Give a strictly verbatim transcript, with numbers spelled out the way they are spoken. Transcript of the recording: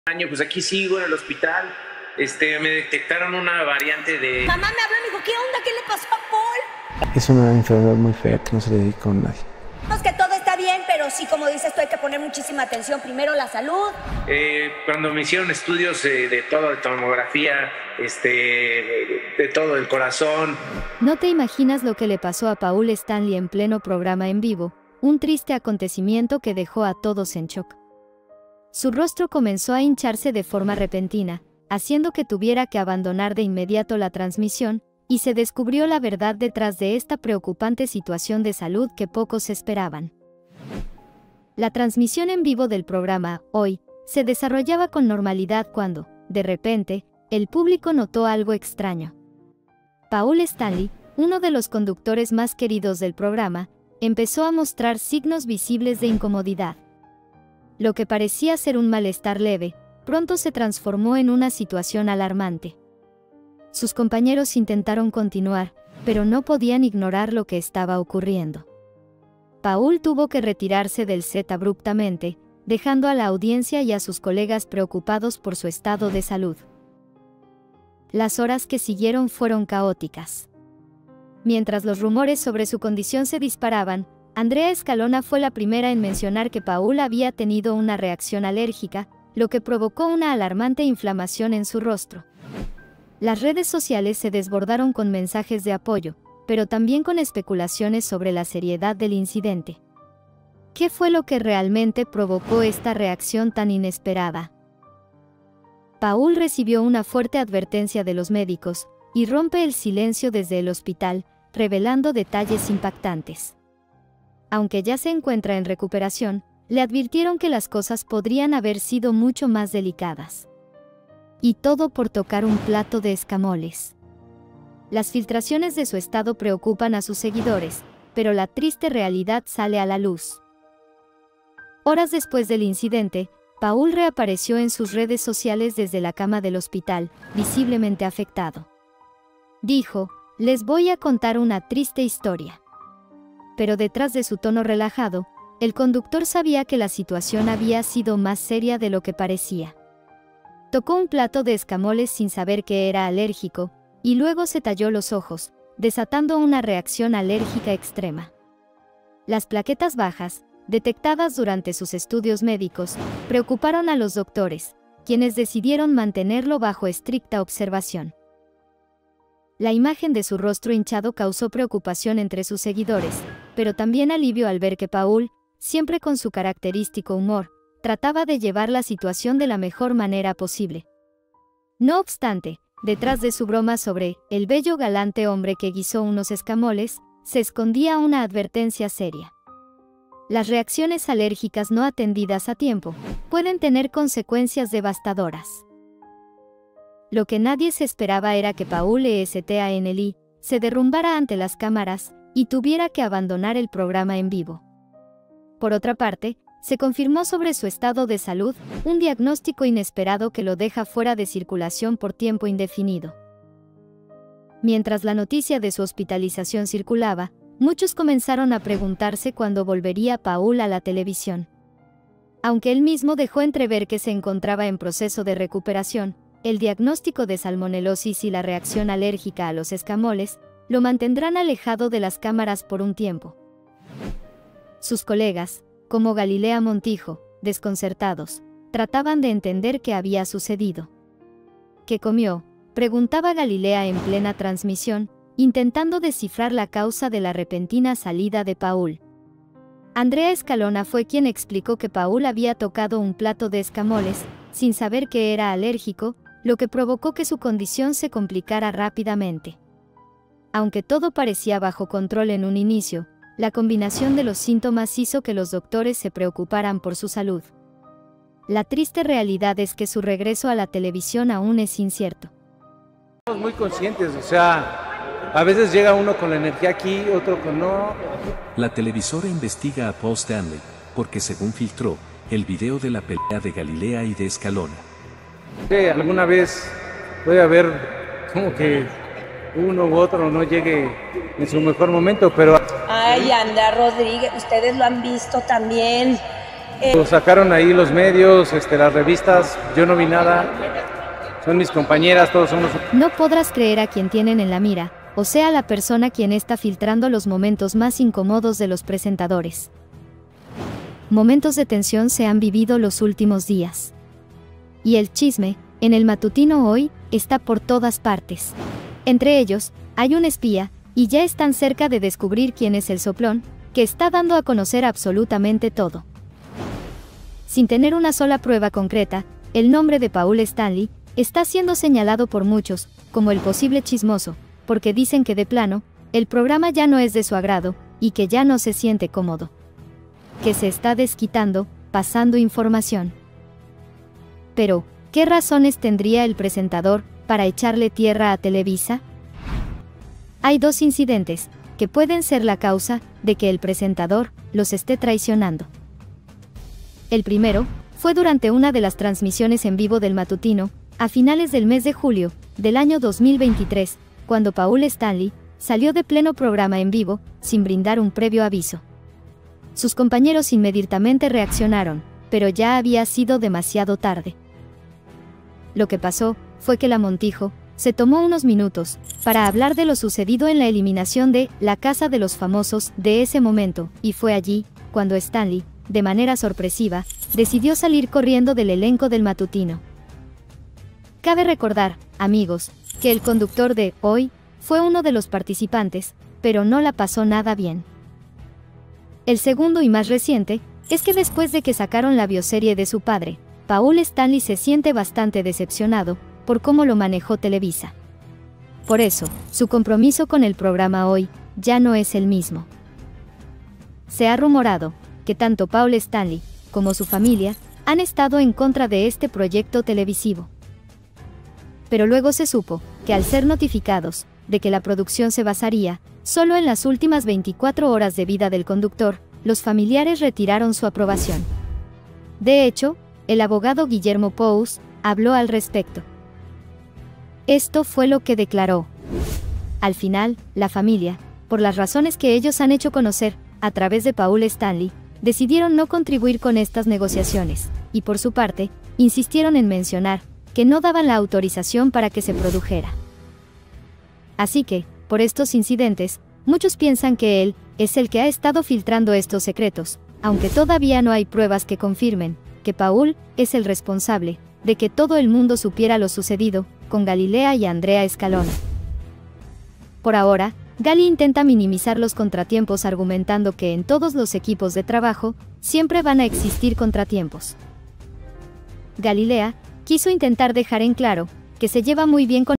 Año, pues aquí sigo en el hospital. Este, me detectaron una variante de... Mamá me habló y me dijo, ¿qué onda? ¿Qué le pasó a Paul? Es una enfermedad muy fea que no se le dedica a nadie. Pues que todo está bien, pero sí, como dices tú, hay que poner muchísima atención. Primero la salud. Eh, cuando me hicieron estudios eh, de todo, de tomografía, este, de, de todo, el corazón. No te imaginas lo que le pasó a Paul Stanley en pleno programa en vivo, un triste acontecimiento que dejó a todos en shock. Su rostro comenzó a hincharse de forma repentina, haciendo que tuviera que abandonar de inmediato la transmisión, y se descubrió la verdad detrás de esta preocupante situación de salud que pocos esperaban. La transmisión en vivo del programa, Hoy, se desarrollaba con normalidad cuando, de repente, el público notó algo extraño. Paul Stanley, uno de los conductores más queridos del programa, empezó a mostrar signos visibles de incomodidad. Lo que parecía ser un malestar leve, pronto se transformó en una situación alarmante. Sus compañeros intentaron continuar, pero no podían ignorar lo que estaba ocurriendo. Paul tuvo que retirarse del set abruptamente, dejando a la audiencia y a sus colegas preocupados por su estado de salud. Las horas que siguieron fueron caóticas. Mientras los rumores sobre su condición se disparaban, Andrea Escalona fue la primera en mencionar que Paul había tenido una reacción alérgica, lo que provocó una alarmante inflamación en su rostro. Las redes sociales se desbordaron con mensajes de apoyo, pero también con especulaciones sobre la seriedad del incidente. ¿Qué fue lo que realmente provocó esta reacción tan inesperada? Paul recibió una fuerte advertencia de los médicos, y rompe el silencio desde el hospital, revelando detalles impactantes. Aunque ya se encuentra en recuperación, le advirtieron que las cosas podrían haber sido mucho más delicadas. Y todo por tocar un plato de escamoles. Las filtraciones de su estado preocupan a sus seguidores, pero la triste realidad sale a la luz. Horas después del incidente, Paul reapareció en sus redes sociales desde la cama del hospital, visiblemente afectado. Dijo, les voy a contar una triste historia. Pero detrás de su tono relajado, el conductor sabía que la situación había sido más seria de lo que parecía. Tocó un plato de escamoles sin saber que era alérgico, y luego se talló los ojos, desatando una reacción alérgica extrema. Las plaquetas bajas, detectadas durante sus estudios médicos, preocuparon a los doctores, quienes decidieron mantenerlo bajo estricta observación. La imagen de su rostro hinchado causó preocupación entre sus seguidores, pero también alivio al ver que Paul, siempre con su característico humor, trataba de llevar la situación de la mejor manera posible. No obstante, detrás de su broma sobre el bello galante hombre que guisó unos escamoles, se escondía una advertencia seria. Las reacciones alérgicas no atendidas a tiempo pueden tener consecuencias devastadoras. Lo que nadie se esperaba era que Paul Stanley se derrumbara ante las cámaras y tuviera que abandonar el programa en vivo. Por otra parte, se confirmó sobre su estado de salud un diagnóstico inesperado que lo deja fuera de circulación por tiempo indefinido. Mientras la noticia de su hospitalización circulaba, muchos comenzaron a preguntarse cuándo volvería Paul a la televisión. Aunque él mismo dejó entrever que se encontraba en proceso de recuperación, el diagnóstico de salmonelosis y la reacción alérgica a los escamoles lo mantendrán alejado de las cámaras por un tiempo. Sus colegas, como Galilea Montijo, desconcertados, trataban de entender qué había sucedido. ¿Qué comió?, preguntaba Galilea en plena transmisión, intentando descifrar la causa de la repentina salida de Paul. Andrea Escalona fue quien explicó que Paul había tocado un plato de escamoles, sin saber que era alérgico, lo que provocó que su condición se complicara rápidamente. Aunque todo parecía bajo control en un inicio, la combinación de los síntomas hizo que los doctores se preocuparan por su salud. La triste realidad es que su regreso a la televisión aún es incierto. Estamos muy conscientes, o sea, a veces llega uno con la energía aquí, otro con no. La televisora investiga a Paul Stanley, porque según filtró, el video de la pelea de Galilea y de Escalona. Sí, alguna vez puede haber como que uno u otro no llegue en su mejor momento, pero... Ay, Andrea Rodríguez, ustedes lo han visto también. Eh, Lo sacaron ahí los medios, este, las revistas, yo no vi nada. Son mis compañeras, todos somos... No podrás creer a quien tienen en la mira, o sea la persona quien está filtrando los momentos más incómodos de los presentadores. Momentos de tensión se han vivido los últimos días. Y el chisme, en el matutino hoy, está por todas partes. Entre ellos, hay un espía, y ya están cerca de descubrir quién es el soplón, que está dando a conocer absolutamente todo. Sin tener una sola prueba concreta, el nombre de Paul Stanley está siendo señalado por muchos, como el posible chismoso, porque dicen que de plano, el programa ya no es de su agrado, y que ya no se siente cómodo. Que se está desquitando, pasando información. Pero, ¿qué razones tendría el presentador para echarle tierra a Televisa? Hay dos incidentes, que pueden ser la causa de que el presentador los esté traicionando. El primero, fue durante una de las transmisiones en vivo del matutino, a finales del mes de julio, del año dos mil veintitrés, cuando Paul Stanley salió de pleno programa en vivo, sin brindar un previo aviso. Sus compañeros inmediatamente reaccionaron, pero ya había sido demasiado tarde. Lo que pasó, fue que la Montijo, se tomó unos minutos, para hablar de lo sucedido en la eliminación de La Casa de los Famosos de ese momento, y fue allí, cuando Stanley, de manera sorpresiva, decidió salir corriendo del elenco del matutino. Cabe recordar, amigos, que el conductor de Hoy fue uno de los participantes, pero no la pasó nada bien. El segundo y más reciente, es que después de que sacaron la bioserie de su padre, Paul Stanley se siente bastante decepcionado por cómo lo manejó Televisa. Por eso, su compromiso con el programa Hoy ya no es el mismo. Se ha rumorado que tanto Paul Stanley como su familia han estado en contra de este proyecto televisivo. Pero luego se supo que al ser notificados de que la producción se basaría solo en las últimas veinticuatro horas de vida del conductor, los familiares retiraron su aprobación. De hecho, el abogado Guillermo Pous habló al respecto. Esto fue lo que declaró. Al final, la familia, por las razones que ellos han hecho conocer a través de Paul Stanley, decidieron no contribuir con estas negociaciones, y por su parte, insistieron en mencionar que no daban la autorización para que se produjera. Así que, por estos incidentes, muchos piensan que él es el que ha estado filtrando estos secretos, aunque todavía no hay pruebas que confirmen que Paul es el responsable de que todo el mundo supiera lo sucedido con Galilea y Andrea Escalona. Por ahora, Gali intenta minimizar los contratiempos argumentando que en todos los equipos de trabajo siempre van a existir contratiempos. Galilea quiso intentar dejar en claro que se lleva muy bien con